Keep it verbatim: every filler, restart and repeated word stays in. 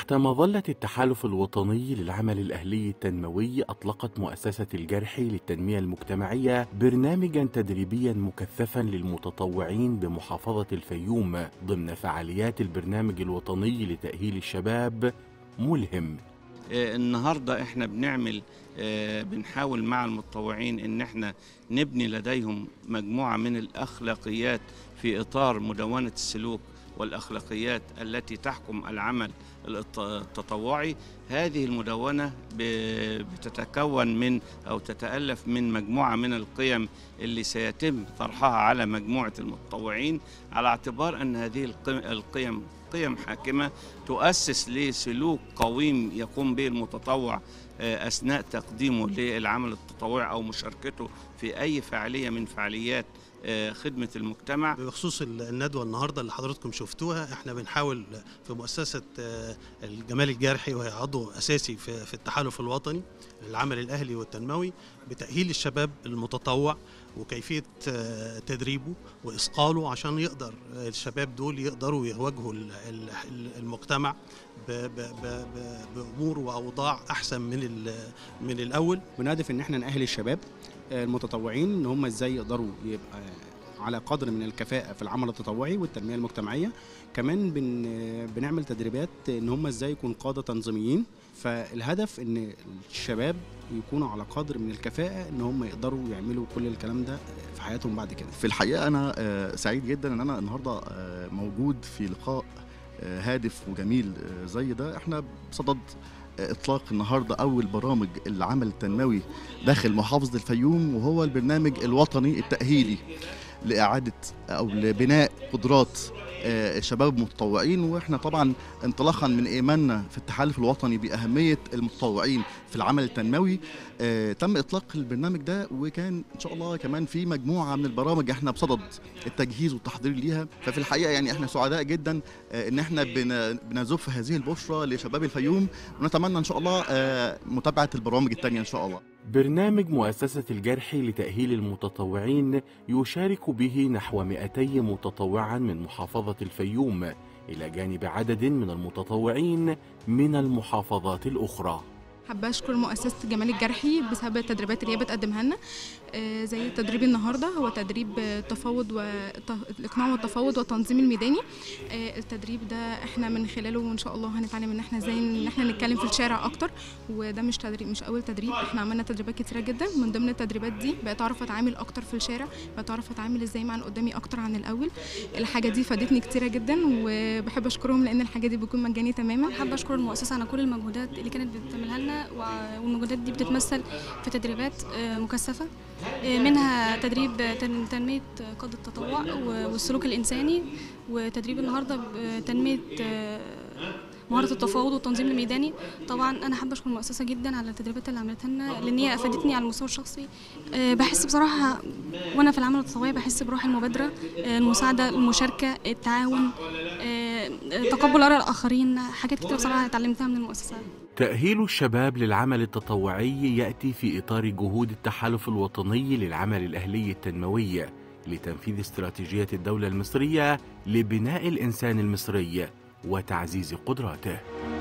تحت مظلة التحالف الوطني للعمل الأهلي التنموي، أطلقت مؤسسة الجرحي للتنمية المجتمعية برنامجاً تدريبياً مكثفاً للمتطوعين بمحافظة الفيوم ضمن فعاليات البرنامج الوطني لتأهيل الشباب ملهم. النهاردة احنا بنعمل بنحاول مع المتطوعين ان احنا نبني لديهم مجموعة من الأخلاقيات في إطار مدونة السلوك والأخلاقيات التي تحكم العمل التطوعي. هذه المدونة بتتكون من أو تتألف من مجموعة من القيم اللي سيتم طرحها على مجموعة المتطوعين، على اعتبار أن هذه القيم قيم حاكمة تؤسس لسلوك قويم يقوم به المتطوع أثناء تقديمه للعمل التطوعي أو مشاركته في أي فعالية من فعاليات خدمة المجتمع. بخصوص الندوة النهاردة اللي حضراتكم شفتوها، احنا بنحاول في مؤسسة الجمال الجرحي، وهي عضو أساسي في التحالف الوطني للعمل الأهلي والتنموي، بتأهيل الشباب المتطوع وكيفية تدريبه وإثقاله عشان يقدر الشباب دول يقدروا يواجهوا المجتمع بأمور وأوضاع أحسن من من الأول. بنهدف إن احنا نأهل الشباب المتطوعين إن هم إزاي يقدروا يبقى على قدر من الكفاءة في العمل التطوعي والتنمية المجتمعية. كمان بن بنعمل تدريبات إن هم إزاي يكونوا قادة تنظيميين. فالهدف إن الشباب يكونوا على قدر من الكفاءة إن هم يقدروا يعملوا كل الكلام ده في حياتهم بعد كده. في الحقيقة أنا سعيد جدا إن أنا النهاردة موجود في لقاء هادف وجميل زي ده. احنا بصدد إطلاق النهاردة أول برامج العمل التنموي داخل محافظة الفيوم، وهو البرنامج الوطني التأهيلي لإعادة أو لبناء قدرات الشباب المتطوعين. وإحنا طبعا انطلاقا من إيماننا في التحالف الوطني بأهمية المتطوعين في العمل التنموي، تم إطلاق البرنامج ده، وكان إن شاء الله كمان في مجموعة من البرامج إحنا بصدد التجهيز والتحضير ليها. ففي الحقيقة يعني إحنا سعداء جدا إن إحنا بنزف هذه البشرى لشباب الفيوم، ونتمنى إن شاء الله متابعة البرامج التانية إن شاء الله. برنامج مؤسسة الجرحي لتأهيل المتطوعين يشارك به نحو مئتي متطوعا من محافظة الفيوم، إلى جانب عدد من المتطوعين من المحافظات الأخرى. حابة أشكر مؤسسة جمال الجرحي بسبب التدريبات اللي هي بتقدمها لنا، زي تدريب النهارده هو تدريب التفاوض والإقناع والتفاوض والتنظيم الميداني. التدريب ده احنا من خلاله وإن شاء الله هنتعلم ان احنا ازاي ان احنا نتكلم في الشارع اكتر، وده مش تدريب مش اول تدريب، احنا عملنا تدريبات كتيره جدا. من ضمن التدريبات دي بقيت اعرف اتعامل اكتر في الشارع، بقيت اعرف اتعامل ازاي مع اللي قدامي اكتر عن الاول. الحاجه دي فادتني كتيره جدا، وبحب اشكرهم لان الحاجه دي بتكون مجاني تماما. حابه اشكر المؤسسه على كل المجهودات اللي كانت بتعملها لنا، والمجهودات دي بتتمثل في تدريبات مكثفة، منها تدريب تنمية قادة التطوع والسلوك الإنساني، وتدريب النهاردة تنمية مهارة التفاوض والتنظيم الميداني. طبعا أنا حابة أشكر المؤسسة جدا على التدريبات اللي عملتها لنا، لأن هي أفادتني على المستوى الشخصي. بحس بصراحة وأنا في العمل التطوعي بحس بروح المبادرة، المساعدة، المشاركة، التعاون، تقبل آراء الآخرين، حاجات كتير بصراحة اتعلمتها من المؤسسة. تأهيل الشباب للعمل التطوعي يأتي في إطار جهود التحالف الوطني للعمل الأهلي التنموي لتنفيذ استراتيجية الدولة المصرية لبناء الإنسان المصري وتعزيز قدراته.